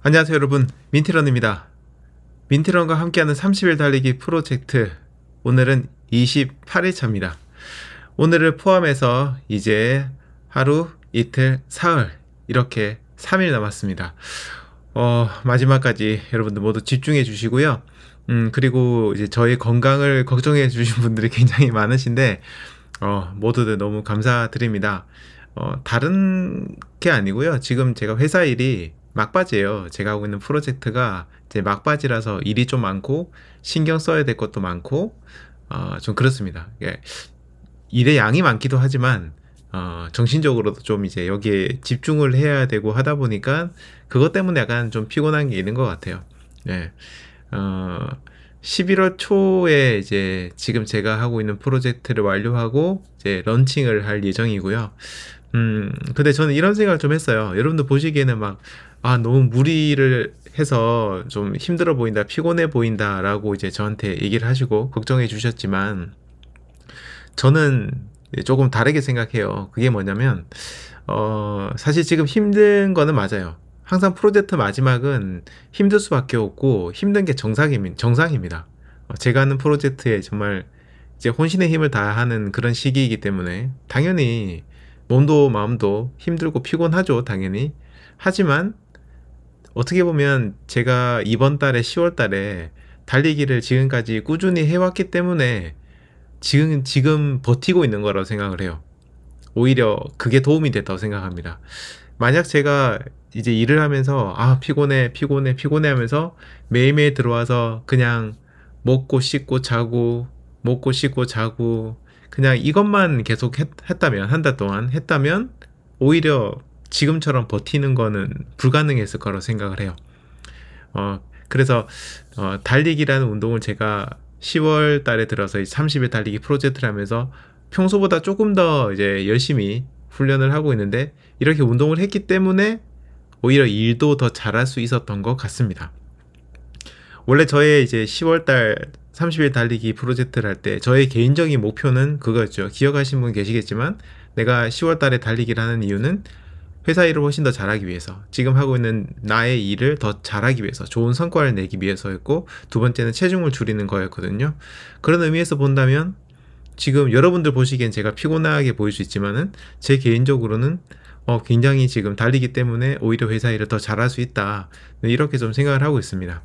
안녕하세요 여러분, 민티런입니다. 민티런과 함께하는 30일 달리기 프로젝트, 오늘은 28일차입니다. 오늘을 포함해서 이제 하루, 이틀, 사흘 이렇게 3일 남았습니다. 마지막까지 여러분들 모두 집중해 주시고요. 그리고 이제 저의 건강을 걱정해 주신 분들이 굉장히 많으신데 모두들 너무 감사드립니다. 다른 게 아니고요. 지금 제가 회사 일이 막바지예요. 제가 하고 있는 프로젝트가 이제 막바지라서 일이 좀 많고 신경 써야 될 것도 많고 좀 그렇습니다. 예, 일의 양이 많기도 하지만 정신적으로도 좀 이제 여기에 집중을 해야 되고 하다 보니까 그것 때문에 약간 좀 피곤한 게 있는 것 같아요. 예. 11월 초에 이제 지금 제가 하고 있는 프로젝트를 완료하고 이제 런칭을 할 예정이고요. 근데 저는 이런 생각을 좀 했어요. 여러분들 보시기에는 막, 너무 무리를 해서 좀 힘들어 보인다, 피곤해 보인다, 라고 이제 저한테 얘기를 하시고 걱정해 주셨지만, 저는 조금 다르게 생각해요. 그게 뭐냐면, 사실 지금 힘든 거는 맞아요. 항상 프로젝트 마지막은 힘들 수밖에 없고, 힘든 게 정상입니다. 제가 하는 프로젝트에 정말 이제 혼신의 힘을 다하는 그런 시기이기 때문에, 당연히 몸도 마음도 힘들고 피곤하죠, 당연히. 하지만 어떻게 보면 제가 이번 달에 10월 달에 달리기를 지금까지 꾸준히 해왔기 때문에 지금 버티고 있는 거라고 생각을 해요. 오히려 그게 도움이 됐다고 생각합니다. 만약 제가 이제 일을 하면서 피곤해 하면서 매일매일 들어와서 그냥 먹고 씻고 자고 먹고 씻고 자고 그냥 이것만 계속 했다면, 한 달 동안 했다면 오히려 지금처럼 버티는 거는 불가능했을 거라고 생각을 해요. 그래서 달리기라는 운동을 제가 10월 달에 들어서 30일 달리기 프로젝트를 하면서 평소보다 조금 더 이제 열심히 훈련을 하고 있는데, 이렇게 운동을 했기 때문에 오히려 일도 더 잘할 수 있었던 것 같습니다. 원래 저의 이제 10월 달 30일 달리기 프로젝트를 할 때 저의 개인적인 목표는 그거였죠. 기억하시는 분 계시겠지만, 내가 10월 달에 달리기를 하는 이유는 회사 일을 훨씬 더 잘하기 위해서, 지금 하고 있는 나의 일을 더 잘하기 위해서, 좋은 성과를 내기 위해서였고, 두 번째는 체중을 줄이는 거였거든요. 그런 의미에서 본다면 지금 여러분들 보시기엔 제가 피곤하게 보일 수 있지만은, 제 개인적으로는 굉장히 지금 달리기 때문에 오히려 회사 일을 더 잘할 수 있다, 이렇게 좀 생각을 하고 있습니다.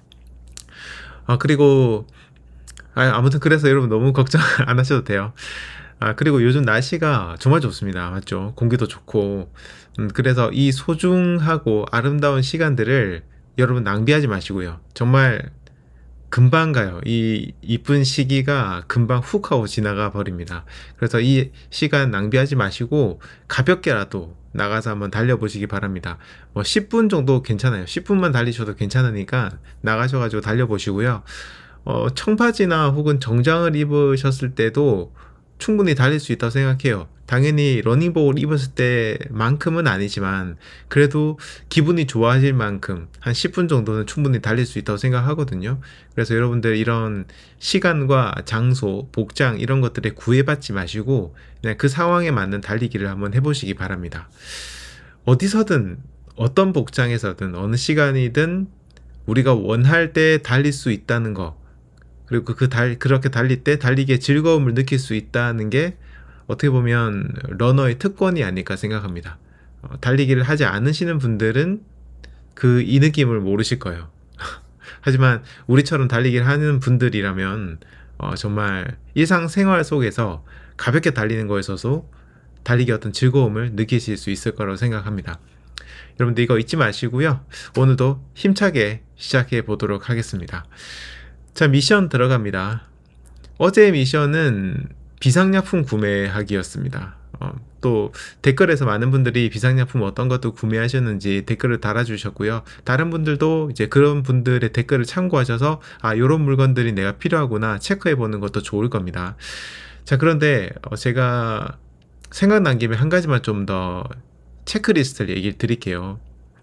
그리고 아무튼 그래서 여러분 너무 걱정 안 하셔도 돼요. 그리고 요즘 날씨가 정말 좋습니다. 맞죠? 공기도 좋고. 그래서 이 소중하고 아름다운 시간들을 여러분 낭비하지 마시고요. 정말 금방 가요. 이 이쁜 시기가 금방 훅 하고 지나가 버립니다. 그래서 이 시간 낭비하지 마시고 가볍게라도 나가서 한번 달려보시기 바랍니다. 10분 정도 괜찮아요. 10분만 달리셔도 괜찮으니까 나가셔가지고 달려보시고요. 청바지나 혹은 정장을 입으셨을 때도 충분히 달릴 수 있다고 생각해요. 당연히 러닝복을 입었을 때만큼은 아니지만 그래도 기분이 좋아질 만큼 한 10분 정도는 충분히 달릴 수 있다고 생각하거든요. 그래서 여러분들 이런 시간과 장소, 복장 이런 것들에 구애받지 마시고 그냥 그 상황에 맞는 달리기를 한번 해보시기 바랍니다. 어디서든 어떤 복장에서든 어느 시간이든 우리가 원할 때 달릴 수 있다는 거, 그리고 그렇게 달릴 때 달리기의 즐거움을 느낄 수 있다는 게 어떻게 보면 러너의 특권이 아닐까 생각합니다. 달리기를 하지 않으시는 분들은 이 느낌을 모르실 거예요. 하지만 우리처럼 달리기를 하는 분들이라면 정말 일상생활 속에서 가볍게 달리는 거에 있어서 달리기 어떤 즐거움을 느끼실 수 있을 거라고 생각합니다. 여러분들 이거 잊지 마시고요. 오늘도 힘차게 시작해 보도록 하겠습니다. 자, 미션 들어갑니다. 어제의 미션은 비상약품 구매하기였습니다. 또 댓글에서 많은 분들이 비상약품 어떤 것도 구매하셨는지 댓글을 달아주셨고요. 다른 분들도 이제 그런 분들의 댓글을 참고하셔서 이런 물건들이 내가 필요하구나 체크해 보는 것도 좋을 겁니다. 자, 그런데 제가 생각난 김에 한 가지만 좀 더 체크리스트를 얘기를 드릴게요.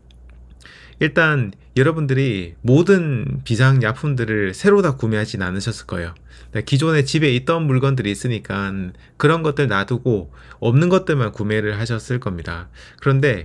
일단 여러분들이 모든 비상약품들을 새로 다 구매하진 않으셨을 거예요. 기존에 집에 있던 물건들이 있으니까 그런 것들 놔두고 없는 것들만 구매를 하셨을 겁니다. 그런데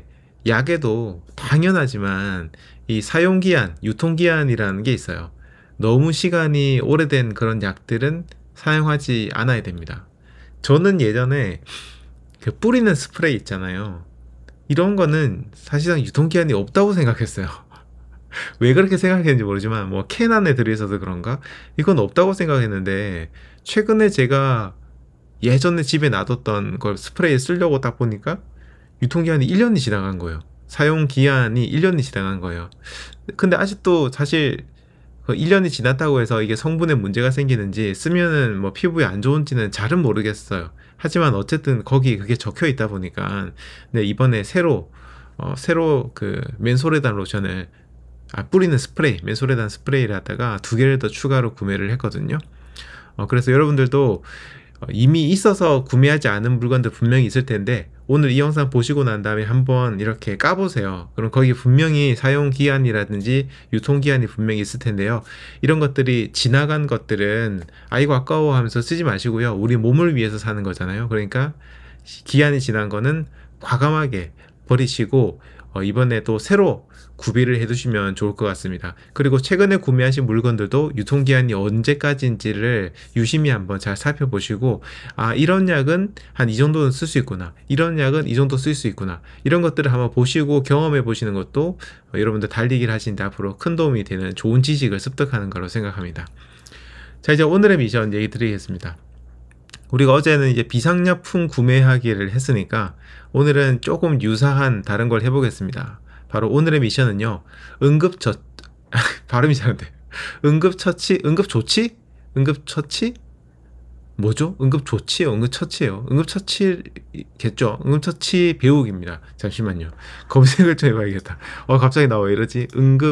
약에도 당연하지만 이 사용기한, 유통기한이라는 게 있어요. 너무 시간이 오래된 그런 약들은 사용하지 않아야 됩니다. 저는 예전에 그 뿌리는 스프레이 있잖아요. 이런 거는 사실상 유통기한이 없다고 생각했어요. 왜 그렇게 생각했는지 모르지만 뭐 캔 안에 들어있어서 그런가? 이건 없다고 생각했는데 최근에 제가 예전에 집에 놔뒀던 걸 스프레이 쓰려고 딱 보니까 유통기한이 1년이 지나간 거예요. 사용기한이 1년이 지나간 거예요. 근데 아직도 사실 그 1년이 지났다고 해서 이게 성분에 문제가 생기는지 쓰면은 뭐 피부에 안 좋은지는 잘은 모르겠어요. 하지만 어쨌든 거기 그게 적혀 있다 보니까 네, 이번에 새로 그 맨소레단 로션을 뿌리는 스프레이, 맨소레단 스프레이를 하다가 2개를 더 추가로 구매를 했거든요. 그래서 여러분들도 이미 있어서 구매하지 않은 물건들 분명히 있을 텐데 오늘 이 영상 보시고 난 다음에 한번 이렇게 까보세요. 그럼 거기 분명히 사용기한이라든지 유통기한이 분명히 있을 텐데요. 이런 것들이 지나간 것들은 아이고 아까워 하면서 쓰지 마시고요. 우리 몸을 위해서 사는 거잖아요. 그러니까 기한이 지난 거는 과감하게 버리시고 이번에 또 새로 구비를 해두시면 좋을 것 같습니다. 그리고 최근에 구매하신 물건들도 유통기한이 언제까지인지를 유심히 한번 잘 살펴보시고 이런 약은 한 이 정도는 쓸 수 있구나, 이런 약은 이 정도 쓸 수 있구나, 이런 것들을 한번 보시고 경험해 보시는 것도 여러분들 달리기를 하시는데 앞으로 큰 도움이 되는 좋은 지식을 습득하는 거로 생각합니다. 자, 이제 오늘의 미션 얘기 드리겠습니다. 우리가 어제는 이제 비상약품 구매하기를 했으니까 오늘은 조금 유사한 다른 걸 해보겠습니다. 바로 오늘의 미션은요, 발음이 잘 안 돼. 응급처치? 뭐죠? 응급조치요? 응급처치예요? 응급처치겠죠? 응급처치 배우기입니다. 잠시만요. 검색을 좀 해봐야겠다. 갑자기 나와 이러지?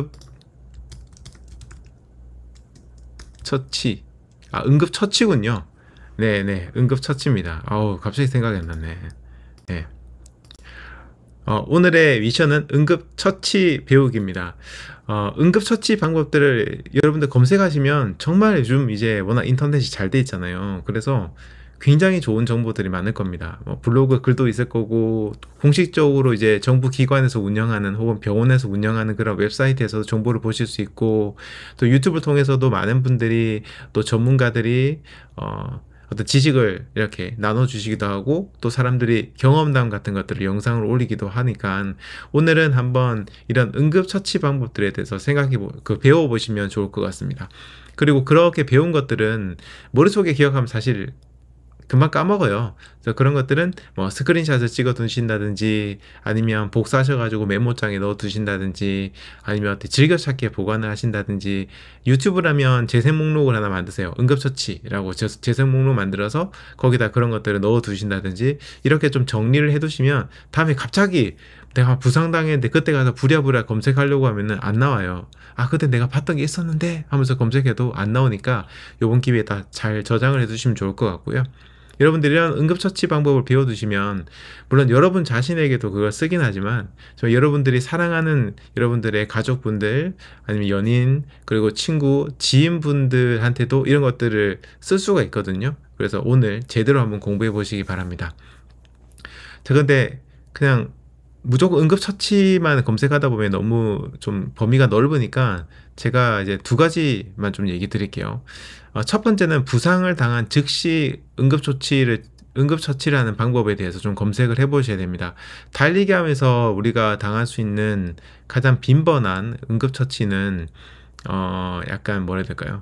응급처치. 응급처치군요. 네네, 응급처치입니다. 갑자기 생각이 안 났네. 네. 오늘의 미션은 응급처치 배우기입니다. 응급처치 방법들을 여러분들 검색하시면 정말 요즘 이제 워낙 인터넷이 잘 돼 있잖아요. 그래서 굉장히 좋은 정보들이 많을 겁니다. 블로그 글도 있을 거고, 공식적으로 이제 정부 기관에서 운영하는 혹은 병원에서 운영하는 그런 웹사이트에서도 정보를 보실 수 있고, 또 유튜브 통해서도 많은 분들이, 또 전문가들이 어떤 지식을 이렇게 나눠주시기도 하고, 또 사람들이 경험담 같은 것들을 영상으로 올리기도 하니까 오늘은 한번 이런 응급처치 방법들에 대해서 배워보시면 좋을 것 같습니다. 그리고 그렇게 배운 것들은 머릿속에 기억하면 사실 금방 까먹어요. 그래서 그런 것들은 뭐 스크린샷을 찍어 두신다든지, 아니면 복사하셔가지고 메모장에 넣어 두신다든지, 아니면 즐겨찾기에 보관을 하신다든지, 유튜브라면 재생 목록을 하나 만드세요. 응급처치라고 재생 목록 만들어서 거기다 그런 것들을 넣어 두신다든지, 이렇게 좀 정리를 해 두시면 다음에 갑자기 내가 부상당했는데 그때 가서 부랴부랴 검색하려고 하면은 안 나와요. 그때 내가 봤던 게 있었는데 하면서 검색해도 안 나오니까 요번 기회에 다 잘 저장을 해 두시면 좋을 것 같고요. 여러분들이 이런 응급처치 방법을 배워두시면, 물론 여러분 자신에게도 그걸 쓰긴 하지만 여러분들이 사랑하는 여러분들의 가족분들, 아니면 연인, 그리고 친구, 지인분들한테도 이런 것들을 쓸 수가 있거든요. 그래서 오늘 제대로 한번 공부해 보시기 바랍니다. 자, 근데 그냥 무조건 응급처치만 검색하다 보면 너무 좀 범위가 넓으니까 제가 이제 2가지만 좀 얘기 드릴게요. 첫 번째는 부상을 당한 즉시 응급처치를 하는 방법에 대해서 좀 검색을 해 보셔야 됩니다. 달리기 하면서 우리가 당할 수 있는 가장 빈번한 응급처치는 약간 뭐라 해야 될까요?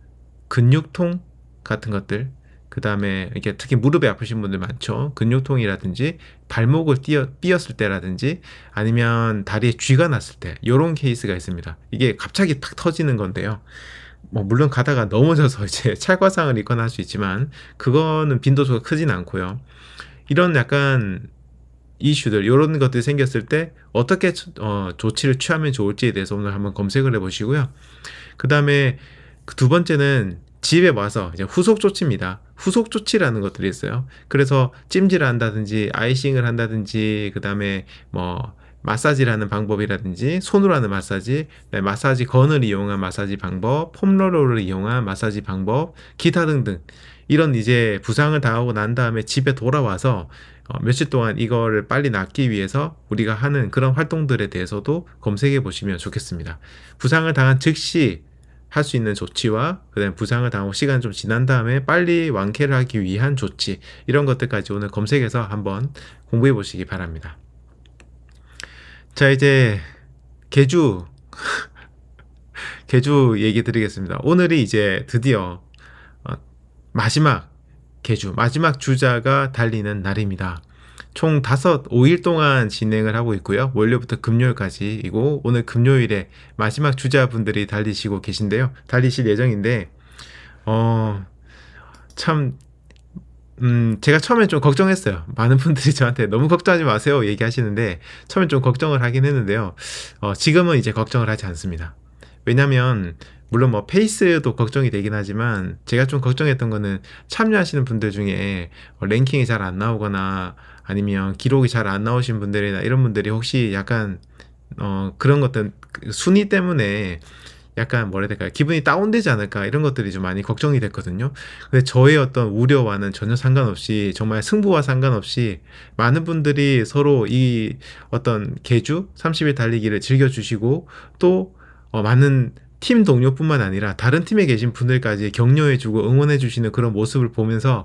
근육통 같은 것들, 그 다음에 이게 특히 무릎이 아프신 분들 많죠. 근육통이라든지 발목을 삐었을 때라든지, 아니면 다리에 쥐가 났을 때, 이런 케이스가 있습니다. 이게 갑자기 탁 터지는 건데요. 물론 가다가 넘어져서 이제 찰과상을 입거나 할 수 있지만 그거는 빈도수가 크진 않고요. 이런 약간 이슈들, 이런 것들이 생겼을 때 어떻게 조치를 취하면 좋을지에 대해서 오늘 한번 검색을 해 보시고요. 그 다음에 그 2번째는 집에 와서 이제 후속 조치입니다. 후속 조치라는 것들이 있어요. 그래서 찜질을 한다든지 아이싱을 한다든지, 그 다음에 마사지를 하는 방법이라든지, 손으로 하는 마사지, 마사지 건을 이용한 마사지 방법, 폼롤러를 이용한 마사지 방법, 기타 등등, 이런 이제 부상을 당하고 난 다음에 집에 돌아와서 며칠 동안 이거를 빨리 낫기 위해서 우리가 하는 그런 활동들에 대해서도 검색해 보시면 좋겠습니다. 부상을 당한 즉시 할 수 있는 조치와 그다음에 부상을 당하고 시간이 좀 지난 다음에 빨리 완쾌를 하기 위한 조치, 이런 것들까지 오늘 검색해서 한번 공부해 보시기 바랍니다. 자, 이제 개주 개주 얘기 드리겠습니다. 오늘이 이제 드디어 마지막 개주, 마지막 주자가 달리는 날입니다. 총 5일 동안 진행을 하고 있고요. 월요일부터 금요일까지이고, 오늘 금요일에 마지막 주자분들이 달리시고 계신데요. 달리실 예정인데, 참, 제가 처음에 좀 걱정했어요. 많은 분들이 저한테 너무 걱정하지 마세요 얘기하시는데, 처음에 좀 걱정을 하긴 했는데요. 지금은 이제 걱정을 하지 않습니다. 왜냐면, 물론 뭐 페이스도 걱정이 되긴 하지만, 제가 좀 걱정했던 거는 참여하시는 분들 중에 랭킹이 잘 안 나오거나 아니면 기록이 잘 안 나오신 분들이나 이런 분들이 혹시 약간 그런 것들 순위 때문에 약간 뭐라 해야 될까요? 기분이 다운되지 않을까, 이런 것들이 좀 많이 걱정이 됐거든요. 근데 저의 어떤 우려와는 전혀 상관없이, 정말 승부와 상관없이 많은 분들이 서로 이 어떤 개주 30일 달리기를 즐겨주시고, 또 많은 팀 동료뿐만 아니라 다른 팀에 계신 분들까지 격려해주고 응원해주시는 그런 모습을 보면서,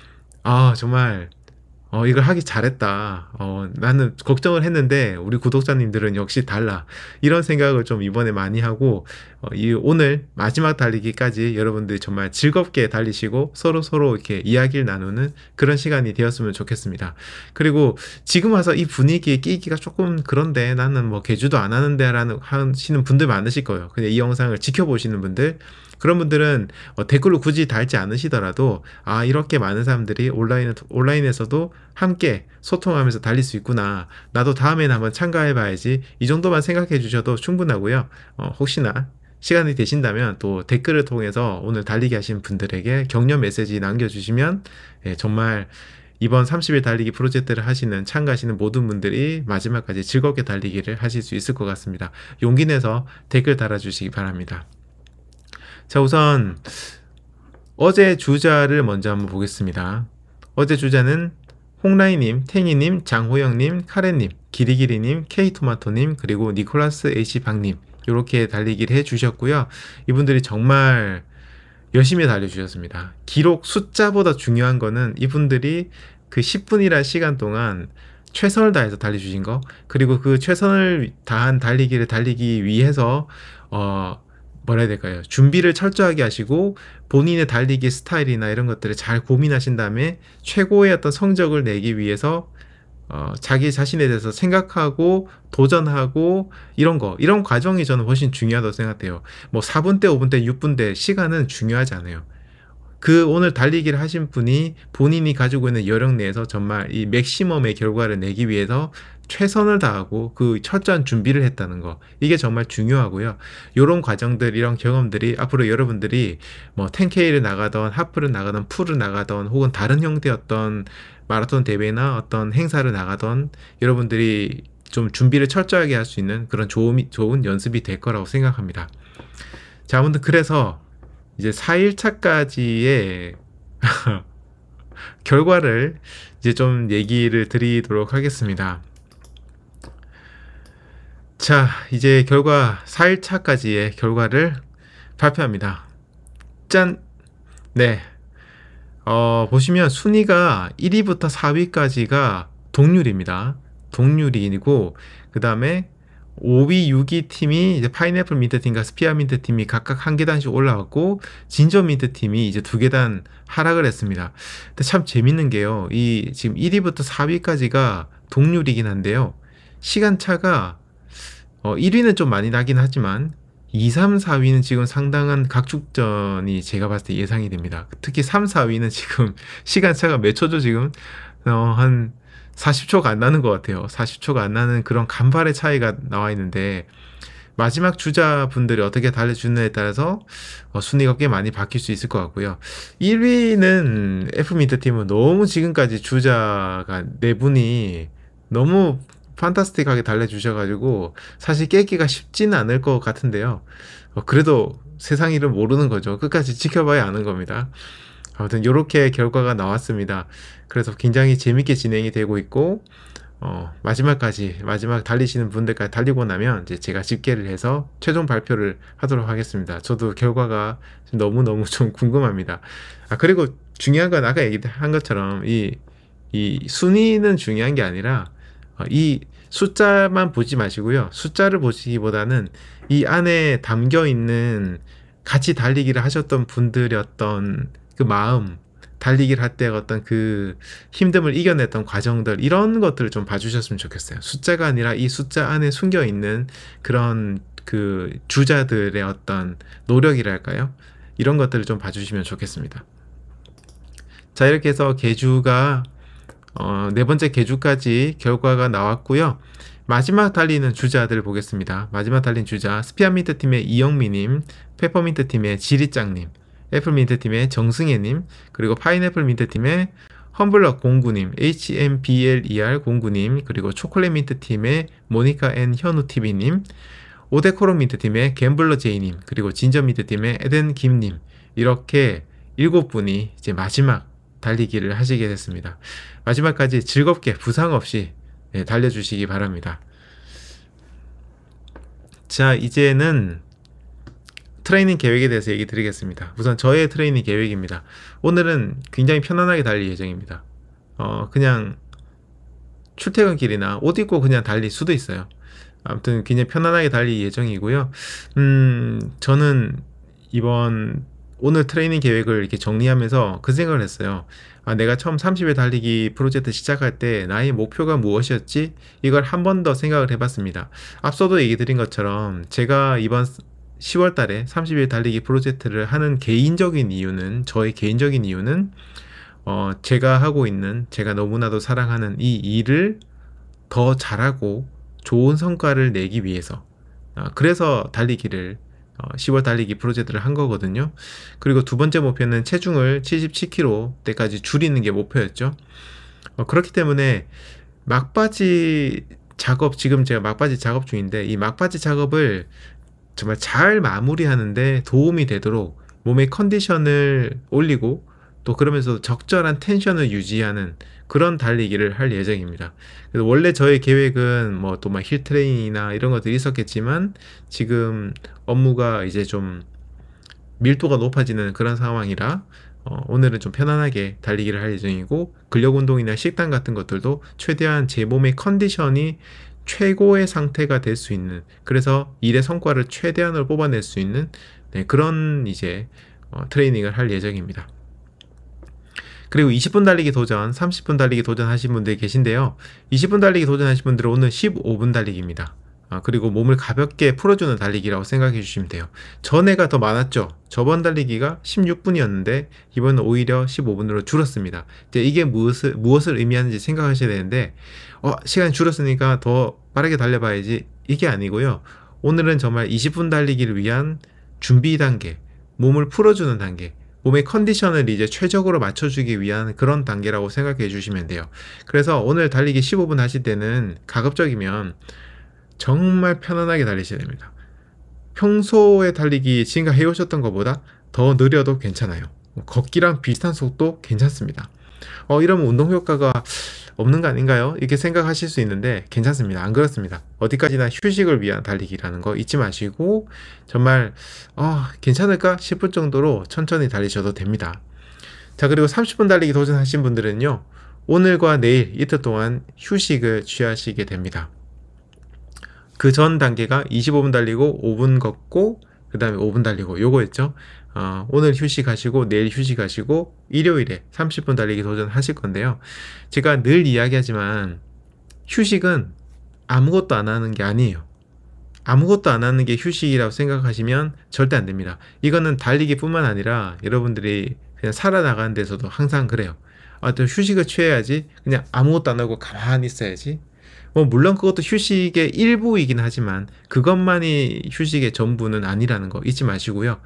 정말 이걸 하기 잘했다. 나는 걱정을 했는데 우리 구독자님들은 역시 달라. 이런 생각을 좀 이번에 많이 하고, 이 오늘 마지막 달리기까지 여러분들이 정말 즐겁게 달리시고 서로 이렇게 이야기를 나누는 그런 시간이 되었으면 좋겠습니다. 그리고 지금 와서 이 분위기에 끼기가 조금 그런데 나는 뭐 개주도 안 하는데 라는 하시는 분들 많으실 거예요. 근데 이 영상을 지켜보시는 분들, 그런 분들은 댓글로 굳이 달지 않으시더라도, 이렇게 많은 사람들이 온라인에서도 함께 소통하면서 달릴 수 있구나, 나도 다음에는 한번 참가해봐야지, 이 정도만 생각해 주셔도 충분하고요. 혹시나 시간이 되신다면 또 댓글을 통해서 오늘 달리기 하신 분들에게 격려 메시지 남겨주시면, 정말 이번 30일 달리기 프로젝트를 참가하시는 모든 분들이 마지막까지 즐겁게 달리기를 하실 수 있을 것 같습니다. 용기 내서 댓글 달아주시기 바랍니다. 자, 우선 어제 주자를 먼저 한번 보겠습니다. 어제 주자는 홍라이님, 탱이님, 장호영님, 카레님, 기리기리님, 케이토마토님, 그리고 니콜라스 H방님, 이렇게 달리기를 해주셨고요. 이분들이 정말 열심히 달려주셨습니다. 기록 숫자보다 중요한 거는 이분들이 그 10분이라는 시간 동안 최선을 다해서 달려주신 거, 그리고 그 최선을 다한 달리기를 달리기 위해서 뭐라 해야 될까요? 준비를 철저하게 하시고 본인의 달리기 스타일이나 이런 것들을 잘 고민하신 다음에 최고의 어떤 성적을 내기 위해서 자기 자신에 대해서 생각하고 도전하고 이런 과정이 저는 훨씬 중요하다고 생각해요. 뭐 4분대, 5분대, 6분대 시간은 중요하지 않아요. 그 오늘 달리기를 하신 분이 본인이 가지고 있는 여력 내에서 정말 이 맥시멈의 결과를 내기 위해서 최선을 다하고 그 철저한 준비를 했다는 거, 이게 정말 중요하고요. 이런 과정들, 이런 경험들이 앞으로 여러분들이 뭐 10K를 나가던 하프를 나가던 풀을 나가던 혹은 다른 형태의 어떤 마라톤 대회나 어떤 행사를 나가던 여러분들이 좀 준비를 철저하게 할 수 있는 그런 좋은 연습이 될 거라고 생각합니다. 자, 아무튼 그래서 이제 4일차까지의 결과를 이제 좀 얘기를 드리도록 하겠습니다. 자, 이제 4일차까지의 결과를 발표합니다. 짠! 네. 보시면 순위가 1위부터 4위까지가 동률입니다. 동률이고, 그 다음에 5위, 6위 팀이 이제 파인애플 민트 팀과 스피아 민트 팀이 각각 한 계단씩 올라왔고, 진저 민트 팀이 이제 2계단 하락을 했습니다. 근데 참 재밌는 게요, 이 지금 1위부터 4위까지가 동률이긴 한데요, 시간차가 1위는 좀 많이 나긴 하지만 2, 3, 4위는 지금 상당한 각축전이 제가 봤을 때 예상이 됩니다. 특히 3, 4위는 지금 시간차가 몇 초죠? 지금 한 40초가 안 나는 것 같아요. 40초가 안 나는 그런 간발의 차이가 나와 있는데, 마지막 주자분들이 어떻게 달려주느냐에 따라서 순위가 꽤 많이 바뀔 수 있을 것 같고요. 1위는 F민트 팀은 너무 지금까지 주자가 4분이 너무 판타스틱하게 달려주셔가지고 사실 깨기가 쉽지는 않을 것 같은데요. 그래도 세상 일은 모르는 거죠. 끝까지 지켜봐야 아는 겁니다. 아무튼 이렇게 결과가 나왔습니다. 그래서 굉장히 재밌게 진행이 되고 있고 마지막 달리시는 분들까지 달리고 나면 이제 제가 집계를 해서 최종 발표를 하도록 하겠습니다. 저도 결과가 너무너무 좀 궁금합니다. 그리고 중요한 건 아까 얘기한 것처럼 이 순위는 중요한 게 아니라 이 숫자만 보지 마시고요. 숫자를 보시기보다는 이 안에 담겨 있는 같이 달리기를 하셨던 분들의 어떤 그 마음, 달리기를 할 때 어떤 그 힘듦을 이겨냈던 과정들, 이런 것들을 좀 봐주셨으면 좋겠어요. 숫자가 아니라 이 숫자 안에 숨겨 있는 그런 그 주자들의 어떤 노력이랄까요? 이런 것들을 좀 봐주시면 좋겠습니다. 자, 이렇게 해서 계주가 네 번째 계주까지 결과가 나왔고요. 마지막 달리는 주자들 보겠습니다. 마지막 달린 주자, 스피아민트 팀의 이영미님, 페퍼민트 팀의 지리짱님, 애플민트 팀의 정승혜님, 그리고 파인애플 민트 팀의 험블럭 09님, HMBLER 09님, 그리고 초콜릿 민트 팀의 모니카 앤 현우 TV님, 오데코로 민트 팀의 갬블러 제이님, 그리고 진저 민트 팀의 에덴 김님, 이렇게 7분이 이제 마지막 달리기를 하시게 됐습니다. 마지막까지 즐겁게 부상 없이 달려주시기 바랍니다. 자, 이제는 트레이닝 계획에 대해서 얘기 드리겠습니다. 우선 저의 트레이닝 계획입니다. 오늘은 굉장히 편안하게 달릴 예정입니다. 그냥 출퇴근길이나 옷 입고 그냥 달릴 수도 있어요. 아무튼 굉장히 편안하게 달릴 예정이고요. 저는 오늘 트레이닝 계획을 이렇게 정리하면서 그 생각을 했어요. 내가 처음 30일 달리기 프로젝트 시작할 때 나의 목표가 무엇이었지? 이걸 한 번 더 생각을 해봤습니다. 앞서도 얘기 드린 것처럼 제가 이번 10월 달에 30일 달리기 프로젝트를 하는 저의 개인적인 이유는 제가 하고 있는, 제가 너무나도 사랑하는 이 일을 더 잘하고 좋은 성과를 내기 위해서, 그래서 10월 달리기 프로젝트를 한 거거든요. 그리고 두 번째 목표는 체중을 77kg대까지 줄이는 게 목표였죠. 그렇기 때문에 막바지 작업, 지금 제가 막바지 작업 중인데 이 막바지 작업을 정말 잘 마무리하는데 도움이 되도록 몸의 컨디션을 올리고 또 그러면서 적절한 텐션을 유지하는 그런 달리기를 할 예정입니다. 그래서 원래 저의 계획은 또 힐 트레이닝이나 이런 것들이 있었겠지만 지금 업무가 이제 좀 밀도가 높아지는 그런 상황이라 오늘은 좀 편안하게 달리기를 할 예정이고, 근력 운동이나 식단 같은 것들도 최대한 제 몸의 컨디션이 최고의 상태가 될 수 있는, 그래서 일의 성과를 최대한으로 뽑아낼 수 있는 그런 이제 트레이닝을 할 예정입니다. 그리고 20분 달리기 도전, 30분 달리기 도전하신 분들이 계신데요. 20분 달리기 도전하신 분들은 오늘 15분 달리기입니다. 그리고 몸을 가볍게 풀어주는 달리기라고 생각해 주시면 돼요. 전에가 더 많았죠. 저번 달리기가 16분이었는데 이번은 오히려 15분으로 줄었습니다. 이제 이게 무엇을 의미하는지 생각하셔야 되는데 시간이 줄었으니까 더 빠르게 달려봐야지, 이게 아니고요. 오늘은 정말 20분 달리기를 위한 준비 단계, 몸을 풀어주는 단계, 몸의 컨디션을 이제 최적으로 맞춰주기 위한 그런 단계라고 생각해 주시면 돼요. 그래서 오늘 달리기 15분 하실 때는 가급적이면 정말 편안하게 달리셔야 됩니다. 평소에 달리기 지금까지 해오셨던 것보다 더 느려도 괜찮아요. 걷기랑 비슷한 속도 괜찮습니다. 이러면 운동 효과가 없는 거 아닌가요? 이렇게 생각하실 수 있는데 괜찮습니다. 안 그렇습니다. 어디까지나 휴식을 위한 달리기라는 거 잊지 마시고 정말 괜찮을까 싶을 정도로 천천히 달리셔도 됩니다. 자, 그리고 30분 달리기 도전하신 분들은요, 오늘과 내일 이틀 동안 휴식을 취하시게 됩니다. 그 전 단계가 25분 달리고 5분 걷고 그 다음에 5분 달리고 요거였죠. 오늘 휴식하시고 내일 휴식하시고 일요일에 30분 달리기 도전하실 건데요. 제가 늘 이야기하지만 휴식은 아무것도 안 하는 게 아니에요. 아무것도 안 하는 게 휴식이라고 생각하시면 절대 안 됩니다. 이거는 달리기 뿐만 아니라 여러분들이 그냥 살아나가는 데서도 항상 그래요. 또 휴식을 취해야지, 그냥 아무것도 안 하고 가만히 있어야지. 물론 그것도 휴식의 일부이긴 하지만 그것만이 휴식의 전부는 아니라는 거 잊지 마시고요.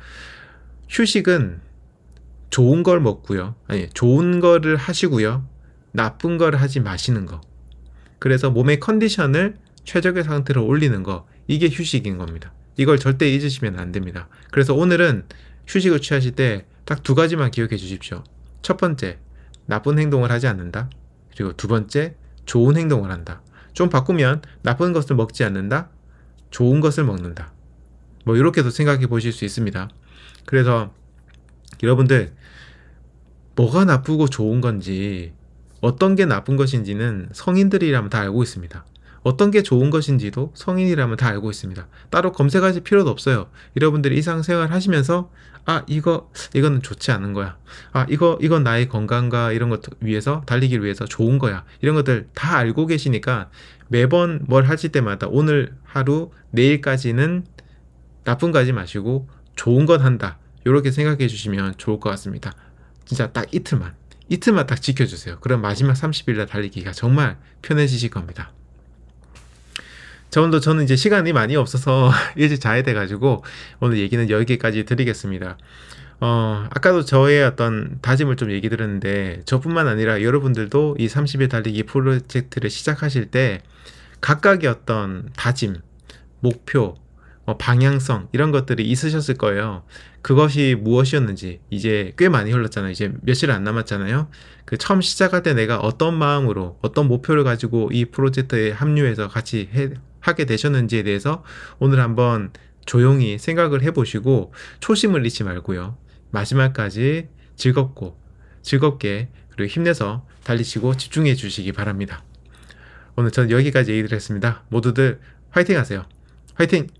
휴식은 좋은 걸 먹고요. 좋은 거를 하시고요. 나쁜 거를 하지 마시는 거. 그래서 몸의 컨디션을 최적의 상태로 올리는 거, 이게 휴식인 겁니다. 이걸 절대 잊으시면 안 됩니다. 그래서 오늘은 휴식을 취하실 때 딱 두 가지만 기억해 주십시오. 첫 번째, 나쁜 행동을 하지 않는다. 그리고 두 번째, 좋은 행동을 한다. 좀 바꾸면 나쁜 것을 먹지 않는다. 좋은 것을 먹는다. 뭐 이렇게도 생각해 보실 수 있습니다. 그래서 여러분들 뭐가 나쁘고 좋은 건지, 어떤 게 나쁜 것인지는 성인들이라면 다 알고 있습니다. 어떤 게 좋은 것인지도 성인이라면 다 알고 있습니다. 따로 검색하실 필요도 없어요. 여러분들이 일상생활 하시면서 이거는 좋지 않은 거야. 이건 나의 건강과 이런 것 위해서, 달리기를 위해서 좋은 거야. 이런 것들 다 알고 계시니까 매번 뭘 하실 때마다 오늘 하루, 내일까지는 나쁜 거 하지 마시고 좋은 건 한다. 이렇게 생각해 주시면 좋을 것 같습니다. 진짜 딱 이틀만 딱 지켜주세요. 그럼 마지막 30일 날 달리기가 정말 편해지실 겁니다. 저는 이제 시간이 많이 없어서 일찍 자야 돼가지고 오늘 얘기는 여기까지 드리겠습니다. 아까도 저의 어떤 다짐을 좀 얘기 드렸는데, 저뿐만 아니라 여러분들도 이 30일 달리기 프로젝트를 시작하실 때 각각의 어떤 다짐, 목표, 방향성 이런 것들이 있으셨을 거예요. 그것이 무엇이었는지, 이제 꽤 많이 흘렀잖아요. 이제 며칠 안 남았잖아요. 그 처음 시작할 때 내가 어떤 마음으로, 어떤 목표를 가지고 이 프로젝트에 합류해서 같이 하게 되셨는지에 대해서 오늘 한번 조용히 생각을 해보시고 초심을 잃지 말고요. 마지막까지 즐겁게 그리고 힘내서 달리시고 집중해 주시기 바랍니다. 오늘 저는 여기까지 얘기 드렸습니다. 모두들 화이팅 하세요. 화이팅!